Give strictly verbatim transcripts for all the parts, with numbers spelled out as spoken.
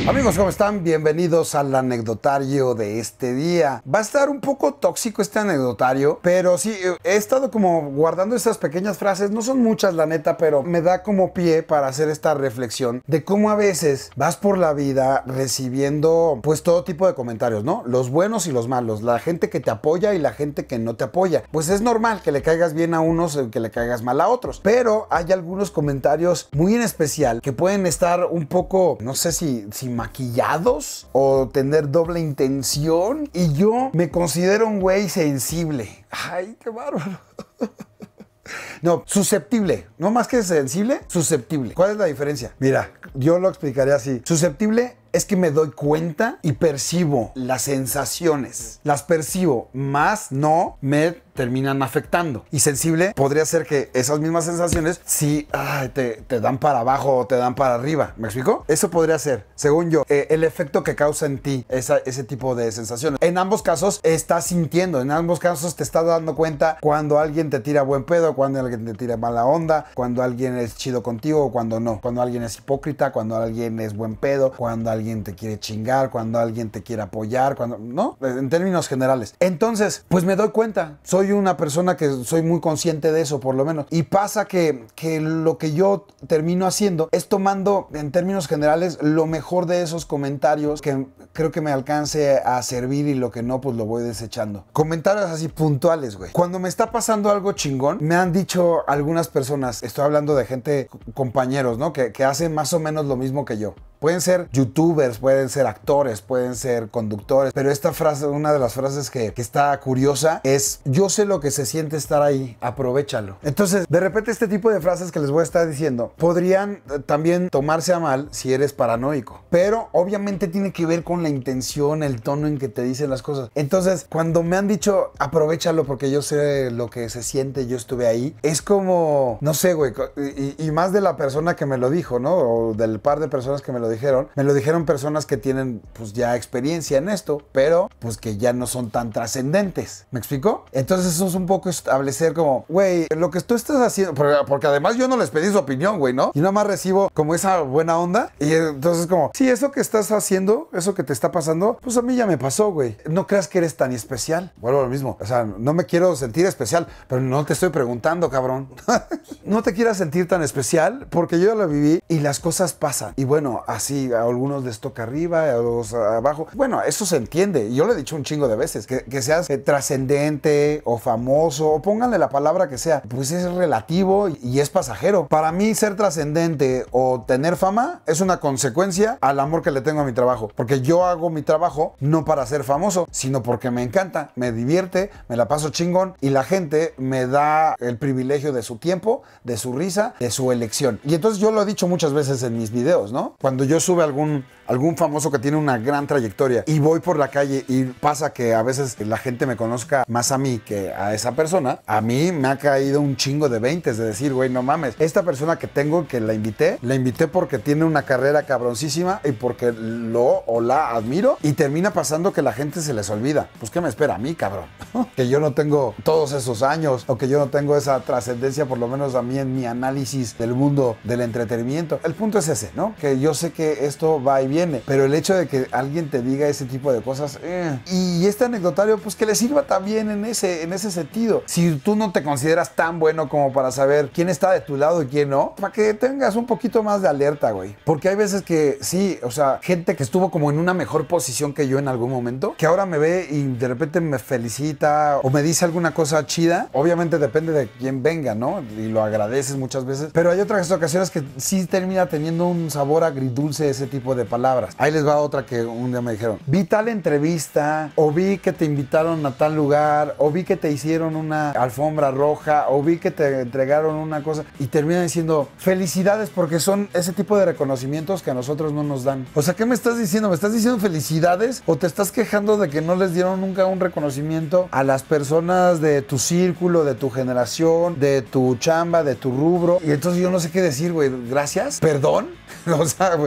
Amigos, ¿cómo están? Bienvenidos al anecdotario de este día. Va a estar un poco tóxico este anecdotario, pero sí, he estado como guardando estas pequeñas frases. No son muchas, la neta, pero me da como pie para hacer esta reflexión de cómo a veces vas por la vida recibiendo pues todo tipo de comentarios, ¿no? Los buenos y los malos, la gente que te apoya y la gente que no te apoya. Pues es normal que le caigas bien a unos y que le caigas mal a otros, pero hay algunos comentarios muy en especial que pueden estar un poco, no sé si, si maquillados o tener doble intención, y yo me considero un güey sensible. Ay, qué bárbaro. No, susceptible, no más que sensible, susceptible. ¿Cuál es la diferencia? Mira, yo lo explicaré así. Susceptible es que me doy cuenta y percibo las sensaciones. Las percibo, más no me terminan afectando. Y sensible podría ser que esas mismas sensaciones sí ay, te, te dan para abajo o te dan para arriba. ¿Me explico? Eso podría ser, según yo, eh, el efecto que causa en ti esa, ese tipo de sensaciones. En ambos casos estás sintiendo, en ambos casos te estás dando cuenta cuando alguien te tira buen pedo, cuando alguien te tira mala onda, cuando alguien es chido contigo o cuando no. Cuando alguien es hipócrita, cuando alguien es buen pedo, cuando alguien alguien te quiere chingar, cuando alguien te quiere apoyar, cuando, ¿no? En términos generales. Entonces, pues me doy cuenta. Soy una persona que soy muy consciente de eso, por lo menos. Y pasa que, que lo que yo termino haciendo es tomando, en términos generales, lo mejor de esos comentarios que creo que me alcance a servir, y lo que no, pues lo voy desechando. Comentarios así puntuales, güey. Cuando me está pasando algo chingón, me han dicho algunas personas, estoy hablando de gente, compañeros, ¿no? Que, que hacen más o menos lo mismo que yo. Pueden ser youtubers, pueden ser actores, pueden ser conductores, pero esta frase, una de las frases que, que está curiosa es: yo sé lo que se siente estar ahí, aprovéchalo. Entonces, de repente este tipo de frases que les voy a estar diciendo podrían también tomarse a mal si eres paranoico, pero obviamente tiene que ver con la intención, el tono en que te dicen las cosas. Entonces, cuando me han dicho aprovéchalo porque yo sé lo que se siente, yo estuve ahí, es como, no sé, güey, y, y más de la persona que me lo dijo, ¿no? O del par de personas que me lo dijeron, me lo dijeron personas que tienen pues ya experiencia en esto, pero pues que ya no son tan trascendentes. ¿Me explico? Entonces eso es un poco establecer como, güey, lo que tú estás haciendo, porque, porque además yo no les pedí su opinión, güey, ¿no? Y nada más recibo como esa buena onda, y entonces como, sí, eso que estás haciendo, eso que te está pasando, pues a mí ya me pasó, güey. No creas que eres tan especial. Vuelvo a lo mismo, o sea, no me quiero sentir especial, pero no te estoy preguntando, cabrón. No te quieras sentir tan especial porque yo ya lo viví y las cosas pasan. Y bueno, así a algunos les toca arriba, a otros abajo. Bueno, eso se entiende. Y yo lo he dicho un chingo de veces. Que, que seas eh, trascendente o famoso, o pónganle la palabra que sea, pues es relativo y es pasajero. Para mí, ser trascendente o tener fama es una consecuencia al amor que le tengo a mi trabajo. Porque yo hago mi trabajo no para ser famoso, sino porque me encanta, me divierte, me la paso chingón, y la gente me da el privilegio de su tiempo, de su risa, de su elección. Y entonces yo lo he dicho muchas veces en mis videos, ¿no? Cuando yo sube algún, algún famoso que tiene una gran trayectoria y voy por la calle y pasa que a veces la gente me conozca más a mí que a esa persona, a mí me ha caído un chingo de veintes de decir, güey, no mames, esta persona que tengo, que la invité, la invité porque tiene una carrera cabroncísima y porque lo o la admiro, y termina pasando que la gente se les olvida. Pues ¿qué me espera a mí, cabrón? Que yo no tengo todos esos años, o que yo no tengo esa trascendencia, por lo menos a mí en mi análisis del mundo del entretenimiento. El punto es ese, ¿no? Que yo sé que esto va y viene, pero el hecho de que alguien te diga ese tipo de cosas, eh. y este anecdotario, pues que le sirva también en ese, en ese sentido. Si tú no te consideras tan bueno como para saber quién está de tu lado y quién no, para que tengas un poquito más de alerta, güey. Porque hay veces que sí, o sea, gente que estuvo como en una mejor posición que yo en algún momento, que ahora me ve y de repente me felicita o me dice alguna cosa chida. Obviamente depende de quién venga, ¿no? Y lo agradeces muchas veces, pero hay otras ocasiones que sí termina teniendo un sabor agridulce ese tipo de palabras. Ahí les va otra que un día me dijeron: vi tal entrevista, o vi que te invitaron a tal lugar, o vi que te hicieron una alfombra roja, o vi que te entregaron una cosa, y terminan diciendo felicidades, porque son ese tipo de reconocimientos que a nosotros no nos dan. O sea, ¿qué me estás diciendo? ¿Me estás diciendo felicidades o te estás quejando de que no les dieron nunca un reconocimiento a las personas de tu círculo, de tu generación, de tu chamba, de tu rubro? Y entonces yo no sé qué decir, güey. ¿Gracias? ¿Perdón? O sea, güey,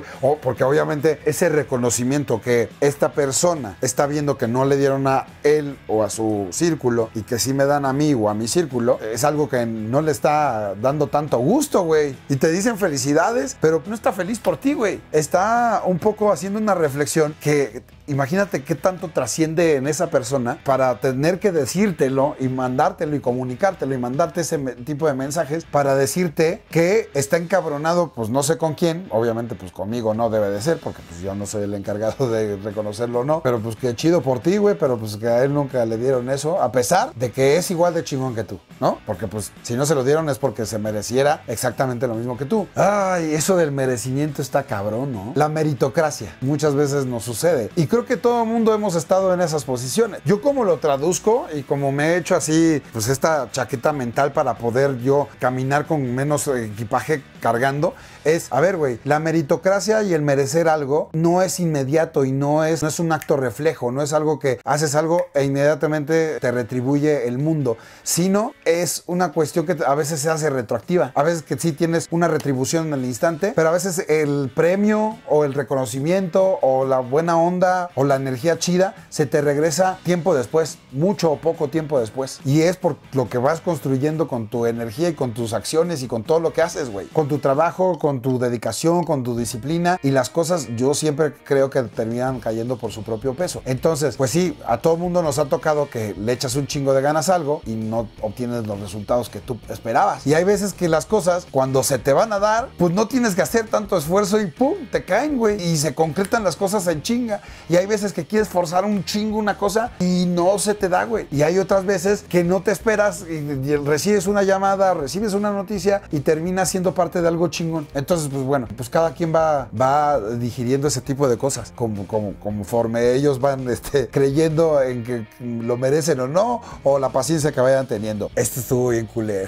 güey. O porque obviamente ese reconocimiento que esta persona está viendo que no le dieron a él o a su círculo y que sí me dan a mí o a mi círculo, es algo que no le está dando tanto gusto, güey. Y te dicen felicidades, pero no está feliz por ti, güey. Está un poco haciendo una reflexión que... Imagínate qué tanto trasciende en esa persona para tener que decírtelo y mandártelo y comunicártelo y mandarte ese tipo de mensajes para decirte que está encabronado, pues no sé con quién, obviamente pues conmigo no debe de ser porque pues yo no soy el encargado de reconocerlo o no, pero pues qué chido por ti, güey, pero pues que a él nunca le dieron eso, a pesar de que es igual de chingón que tú, ¿no? Porque pues si no se lo dieron es porque se mereciera exactamente lo mismo que tú. Ay, eso del merecimiento está cabrón, ¿no? La meritocracia muchas veces nos sucede y creo que todo el mundo hemos estado en esas posiciones. Yo como lo traduzco y como me he hecho así, pues esta chaqueta mental para poder yo caminar con menos equipaje cargando, es, a ver, güey, la meritocracia y el merecer algo no es inmediato y no es, no es un acto reflejo, no es algo que haces algo e inmediatamente te retribuye el mundo, sino es una cuestión que a veces se hace retroactiva, a veces que sí tienes una retribución en el instante, pero a veces el premio o el reconocimiento o la buena onda o la energía chida se te regresa tiempo después, mucho o poco tiempo después, y es por lo que vas construyendo con tu energía y con tus acciones y con todo lo que haces, güey, con tu trabajo, con tu dedicación, con tu disciplina, y las cosas yo siempre creo que terminan cayendo por su propio peso. Entonces, pues sí, a todo mundo nos ha tocado que le echas un chingo de ganas a algo y no obtienes los resultados que tú esperabas, y hay veces que las cosas cuando se te van a dar, pues no tienes que hacer tanto esfuerzo y pum, te caen, güey, y se concretan las cosas en chinga, y hay veces que quieres forzar un chingo una cosa y no se te da, güey, y hay otras veces que no te esperas y, y recibes una llamada, recibes una noticia y terminas siendo parte de algo chingón. Entonces, pues bueno, pues cada quien va, va digiriendo ese tipo de cosas como, como, conforme ellos van este, creyendo en que lo merecen o no, o la paciencia que vayan teniendo. Esto estuvo bien culero.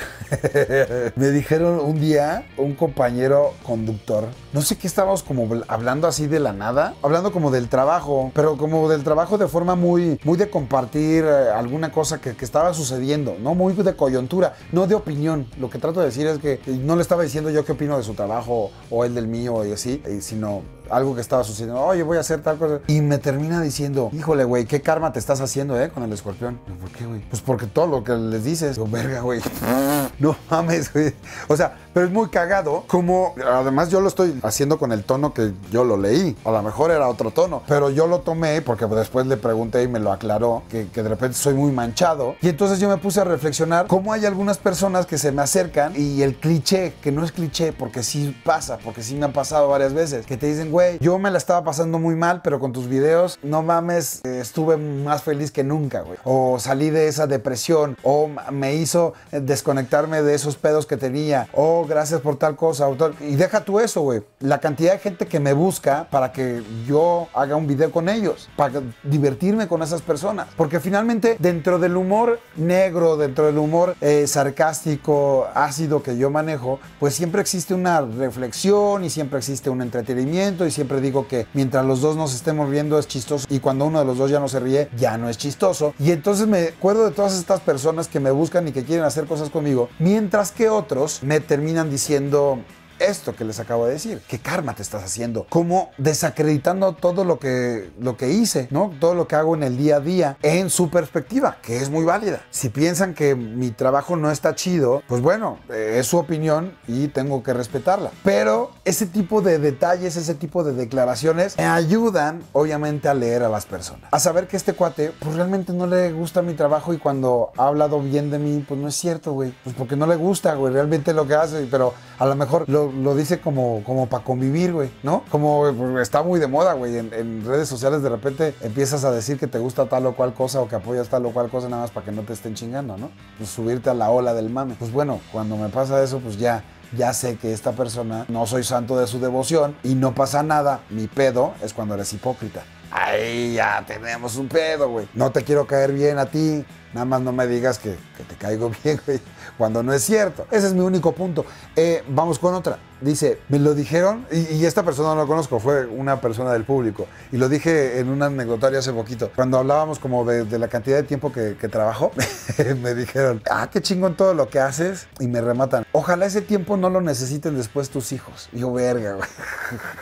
Me dijeron un día, un compañero conductor, no sé qué, estábamos como hablando así de la nada, hablando como del trabajo, pero como del trabajo de forma muy, muy de compartir eh, alguna cosa que, que estaba sucediendo, ¿no? Muy de coyuntura, no de opinión. Lo que trato de decir es que no le estaba diciendo yo qué opino de su trabajo o él del mío y así, sino algo que estaba sucediendo. Oye, voy a hacer tal cosa. Y me termina diciendo, híjole, güey, qué karma te estás haciendo, ¿eh? Con el escorpión. ¿Por qué, güey? Pues porque todo lo que les dices, yo, verga, güey. No mames, güey. O sea, pero es muy cagado como, además yo lo estoy haciendo con el tono que yo lo leí. A lo mejor era otro tono, pero yo lo tomé porque después le pregunté y me lo aclaró, que, que de repente soy muy manchado. Y entonces yo me puse a reflexionar cómo hay algunas personas que se me acercan y el cliché, que no es cliché, porque sí pasa, porque sí me ha pasado varias veces, que te dicen, güey, yo me la estaba pasando muy mal, pero con tus videos, no mames, eh, estuve más feliz que nunca, güey. O salí de esa depresión, o me hizo desconectarme de esos pedos que tenía, o gracias por tal cosa, o tal. Y deja tú eso, güey. La cantidad de gente que me busca para que yo haga un video con ellos, para divertirme con esas personas. Porque finalmente, dentro del humor negro, dentro del humor eh, sarcástico, ácido que yo manejo, pues siempre existe una reflexión y siempre existe un entretenimiento, y siempre digo que mientras los dos nos estemos riendo es chistoso, y cuando uno de los dos ya no se ríe, ya no es chistoso. Y entonces me acuerdo de todas estas personas que me buscan y que quieren hacer cosas conmigo, mientras que otros me terminan diciendo esto que les acabo de decir. ¿Qué karma te estás haciendo? Como desacreditando todo lo que, lo que hice, ¿no? Todo lo que hago en el día a día en su perspectiva, que es muy válida. Si piensan que mi trabajo no está chido, pues bueno, eh, es su opinión y tengo que respetarla. Pero ese tipo de detalles, ese tipo de declaraciones me ayudan, obviamente, a leer a las personas. A saber que este cuate, pues realmente no le gusta mi trabajo, y cuando ha hablado bien de mí, pues no es cierto, güey. Pues porque no le gusta, güey, realmente lo que hace, pero a lo mejor lo lo dice como, como para convivir, güey, ¿no? Como está muy de moda, güey, en, en redes sociales de repente empiezas a decir que te gusta tal o cual cosa o que apoyas tal o cual cosa nada más para que no te estén chingando, ¿no? Pues subirte a la ola del mame. Pues bueno, cuando me pasa eso, pues ya, ya sé que esta persona, no soy santo de su devoción y no pasa nada. Mi pedo es cuando eres hipócrita. Ahí ya tenemos un pedo, güey. No te quiero caer bien a ti, nada más no me digas que, que te caigo bien, güey, cuando no es cierto. Ese es mi único punto. Eh, vamos con otra. Dice, me lo dijeron, y, y esta persona no la conozco, fue una persona del público, y lo dije en un anecdotario hace poquito, cuando hablábamos como de, de la cantidad de tiempo que, que trabajo, me dijeron, ah, qué chingón todo lo que haces, y me rematan, ojalá ese tiempo no lo necesiten después tus hijos. Y yo, verga, güey.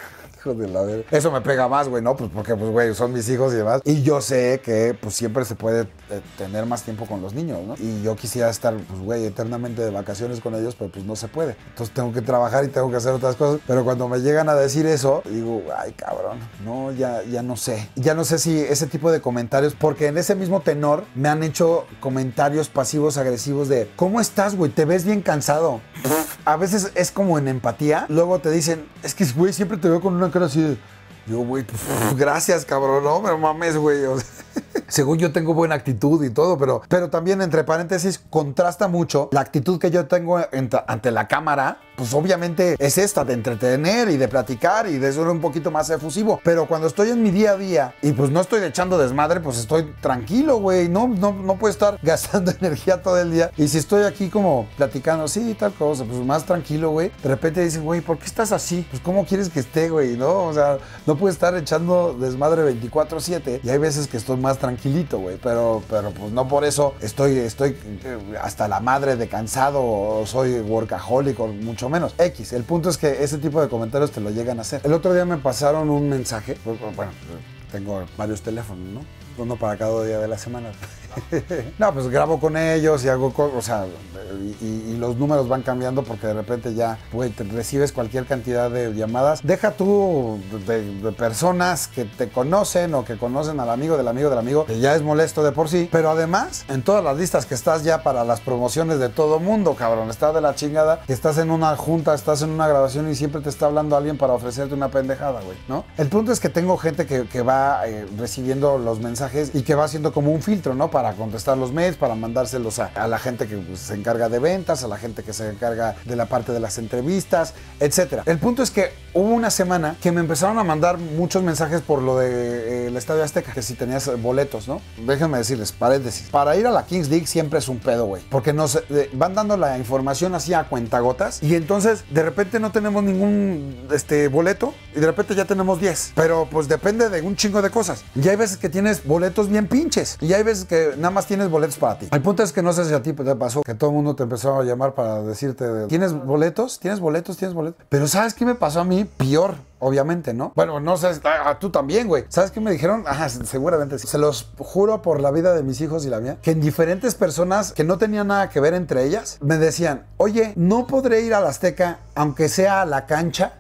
Hijo de la verga. Eso me pega más, güey, ¿no? Pues porque, pues, güey, son mis hijos y demás. Y yo sé que, pues, siempre se puede eh, tener más tiempo con los niños, ¿no? Y yo quisiera estar, pues, güey, eternamente de vacaciones con ellos, pero pues no se puede. Entonces tengo que trabajar y tengo que hacer otras cosas. Pero cuando me llegan a decir eso, digo, ay, cabrón, no, ya, ya no sé. Ya no sé si ese tipo de comentarios, porque en ese mismo tenor me han hecho comentarios pasivos, agresivos de, ¿cómo estás, güey? Te ves bien cansado. A veces es como en empatía. Luego te dicen, es que, güey, siempre te veo con una cara así de... Yo, güey, gracias, cabrón, no me mames, güey. O sea, según yo tengo buena actitud y todo, pero, pero también, entre paréntesis, contrasta mucho la actitud que yo tengo ante la cámara. Pues obviamente es esta, de entretener y de platicar y de ser un poquito más efusivo. Pero cuando estoy en mi día a día y pues no estoy echando desmadre, pues estoy tranquilo, güey. No, no, no puedo estar gastando energía todo el día. Y si estoy aquí como platicando, sí, tal cosa, pues más tranquilo, güey. De repente dicen, güey, ¿por qué estás así? Pues ¿cómo quieres que esté, güey? ¿No? O sea, no puedo estar echando desmadre veinticuatro siete. Y hay veces que estoy más tranquilito, güey. Pero, pero pues no por eso estoy, estoy hasta la madre de cansado o soy workaholic o mucho menos. X. El punto es que ese tipo de comentarios te lo llegan a hacer. El otro día me pasaron un mensaje. Bueno, tengo varios teléfonos, ¿no? Uno para cada día de la semana. No, pues grabo con ellos y hago cosas, o sea, y, y los números van cambiando porque de repente ya, güey, te recibes cualquier cantidad de llamadas. Deja tú de, de personas que te conocen o que conocen al amigo del amigo del amigo, que ya es molesto de por sí, pero además, en todas las listas que estás ya para las promociones de todo mundo, cabrón, está de la chingada, que estás en una junta, estás en una grabación y siempre te está hablando alguien para ofrecerte una pendejada, güey, ¿no? El punto es que tengo gente que, que va eh, recibiendo los mensajes y que va haciendo como un filtro, ¿no? Para contestar los mails, para mandárselos a, a la gente que pues, se encarga de ventas, a la gente que se encarga de la parte de las entrevistas, etcétera. El punto es que hubo una semana que me empezaron a mandar muchos mensajes por lo del de, eh, Estadio Azteca, que si tenías boletos, ¿no? Déjenme decirles, paréntesis, para ir a la Kings League siempre es un pedo, güey, porque nos eh, van dando la información así a cuentagotas y entonces de repente no tenemos ningún este, boleto y de repente ya tenemos diez, pero pues depende de un chingo de cosas. Y hay veces que tienes boletos bien pinches y hay veces que nada más tienes boletos para ti. El punto es que no sé si a ti te pasó que todo el mundo te empezó a llamar para decirte, ¿tienes boletos? ¿Tienes boletos? ¿Tienes boletos? Pero ¿sabes qué me pasó a mí? Peor. Obviamente, ¿no? Bueno, no sé, ah, tú también, güey. ¿Sabes qué me dijeron? Ajá, seguramente sí. Se los juro por la vida de mis hijos y la mía, que en diferentes personas que no tenían nada que ver entre ellas, me decían, oye, ¿no podré ir al Azteca aunque sea a la cancha?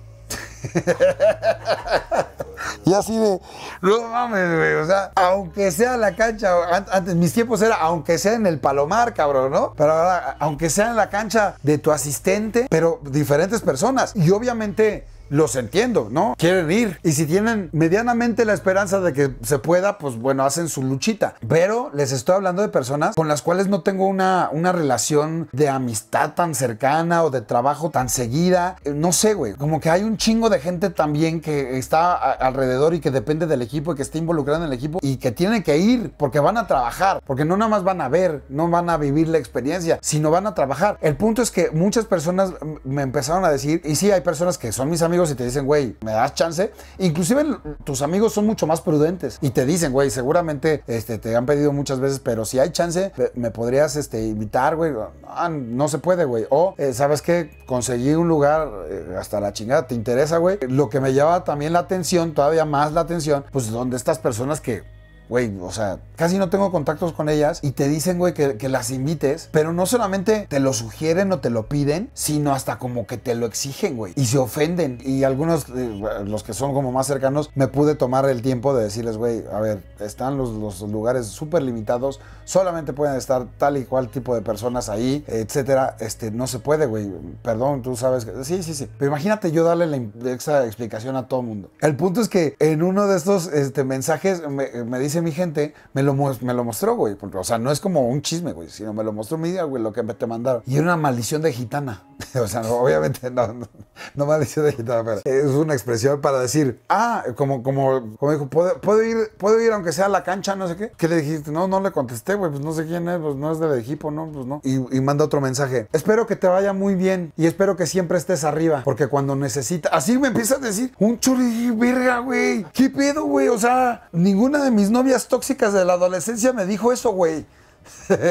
Y así de, no mames, güey, o sea, aunque sea la cancha, antes mis tiempos era, aunque sea en el Palomar, cabrón, ¿no? Pero ahora, aunque sea en la cancha de tu asistente, pero diferentes personas. Y obviamente los entiendo, ¿no? Quieren ir. Y si tienen medianamente la esperanza de que se pueda, pues bueno, hacen su luchita. Pero les estoy hablando de personas con las cuales no tengo una, una relación de amistad tan cercana o de trabajo tan seguida. No sé, güey. Como que hay un chingo de gente también que está a, alrededor y que depende del equipo y que está involucrada en el equipo y que tienen que ir porque van a trabajar. Porque no nada más van a ver, no van a vivir la experiencia, sino van a trabajar. El punto es que muchas personas me empezaron a decir, y sí, hay personas que son mis amigos y te dicen, güey, ¿me das chance? Inclusive tus amigos son mucho más prudentes y te dicen, güey, seguramente este, te han pedido muchas veces, pero si hay chance, me podrías este, invitar, güey. Ah, no se puede, güey. O, eh, ¿sabes qué? Conseguí un lugar eh, hasta la chingada. ¿Te interesa, güey? Lo que me llama también la atención, todavía más la atención, pues donde estas personas que... Güey, o sea, casi no tengo contactos con ellas y te dicen, güey, que, que las invites, pero no solamente te lo sugieren o te lo piden, sino hasta como que te lo exigen, güey, y se ofenden. Y algunos, eh, los que son como más cercanos, me pude tomar el tiempo de decirles, güey, a ver, están los, los lugares súper limitados, solamente pueden estar tal y cual tipo de personas ahí, etcétera. Este, no se puede, güey, perdón, tú sabes que... Sí, sí, sí. Pero imagínate yo darle la, esa explicación a todo el mundo. El punto es que en uno de estos este, mensajes me, me dice mi gente, me lo, me lo mostró, güey. Porque, o sea, no es como un chisme, güey, sino me lo mostró mi día, güey, lo que te mandaron. Y era una maldición de gitana. O sea, no, obviamente no, no, no maldición de gitana, pero es una expresión para decir, ah, como, como, como dijo, ¿puedo, puedo ir, puedo ir aunque sea a la cancha, no sé qué. ¿Qué le dijiste? No, no le contesté, güey, pues no sé quién es, pues no es del equipo, no, pues no. Y, y manda otro mensaje. Espero que te vaya muy bien y espero que siempre estés arriba, porque cuando necesitas, así me empieza a decir, un chorri, verga, güey. ¿Qué pedo, güey? O sea, ninguna de mis novias tóxicas de la adolescencia me dijo eso, güey.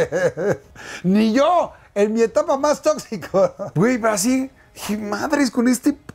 Ni yo, en mi etapa más tóxico. Güey, pero así, dije, madres, con este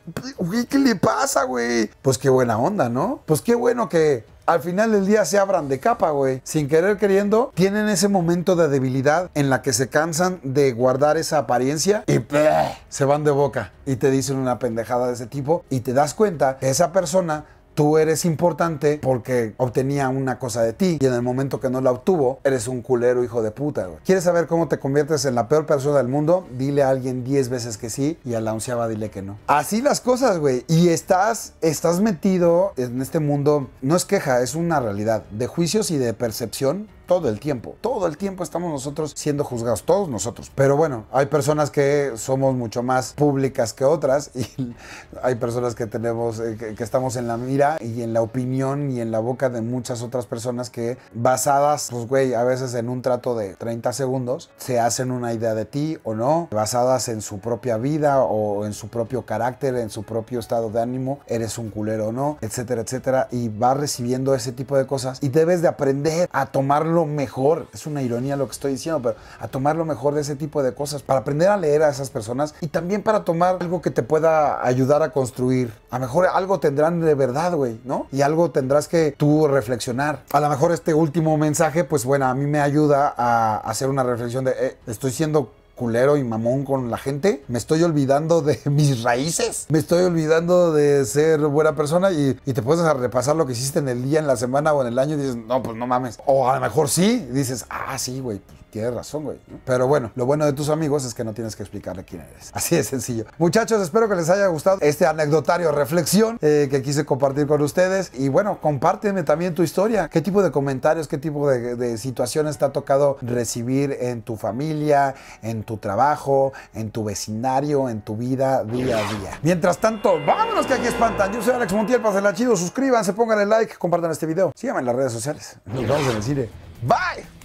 güey, ¿qué le pasa, güey? Pues qué buena onda, ¿no? Pues qué bueno que al final del día se abran de capa, güey. Sin querer queriendo, tienen ese momento de debilidad en la que se cansan de guardar esa apariencia y ¡pleh! Se van de boca y te dicen una pendejada de ese tipo y te das cuenta que esa persona, tú eres importante porque obtenía una cosa de ti y en el momento que no la obtuvo, eres un culero hijo de puta, güey. ¿Quieres saber cómo te conviertes en la peor persona del mundo? Dile a alguien diez veces que sí y a la onceava dile que no. Así las cosas, güey. Y estás, estás metido en este mundo, no es queja, es una realidad, de juicios y de percepción. Todo el tiempo, todo el tiempo estamos nosotros siendo juzgados, todos nosotros. Pero bueno, hay personas que somos mucho más públicas que otras y hay personas que tenemos, eh, que, que estamos en la mira y en la opinión y en la boca de muchas otras personas que basadas, pues güey, a veces en un trato de treinta segundos, se hacen una idea de ti o no, basadas en su propia vida o en su propio carácter, en su propio estado de ánimo, eres un culero o no, etcétera, etcétera. Y vas recibiendo ese tipo de cosas y debes de aprender a tomarlo mejor, es una ironía lo que estoy diciendo, pero a tomar lo mejor de ese tipo de cosas, para aprender a leer a esas personas y también para tomar algo que te pueda ayudar a construir. A lo mejor algo tendrán de verdad, güey, ¿no? Y algo tendrás que tú reflexionar. A lo mejor este último mensaje, pues bueno, a mí me ayuda a hacer una reflexión de, eh, estoy siendo culero y mamón con la gente, me estoy olvidando de mis raíces, me estoy olvidando de ser buena persona y, y te puedes repasar lo que hiciste en el día, en la semana o en el año y dices, no, pues no mames. O a lo mejor sí, dices, ah, sí, güey, pues tienes razón, güey. Pero bueno, lo bueno de tus amigos es que no tienes que explicarle quién eres. Así de sencillo. Muchachos, espero que les haya gustado este anecdotario reflexión eh, que quise compartir con ustedes. Y bueno, compárteme también tu historia. ¿Qué tipo de comentarios, qué tipo de, de situaciones te ha tocado recibir en tu familia, en tu trabajo, en tu vecindario, en tu vida día a día? Mientras tanto, vámonos que aquí espantan. Yo soy Alex Montiel, pásenla chido, suscríbanse, pongan el like, compartan este video. Síganme en las redes sociales. Nos vemos en el cine. Bye.